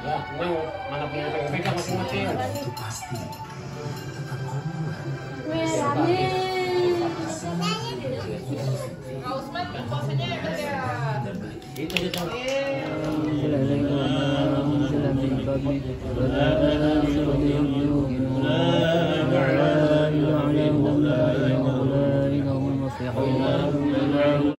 Memang mana punya pegang masing-masing. Itu pasti. Itu dia. Assalamualaikum warahmatullahi wabarakatuh.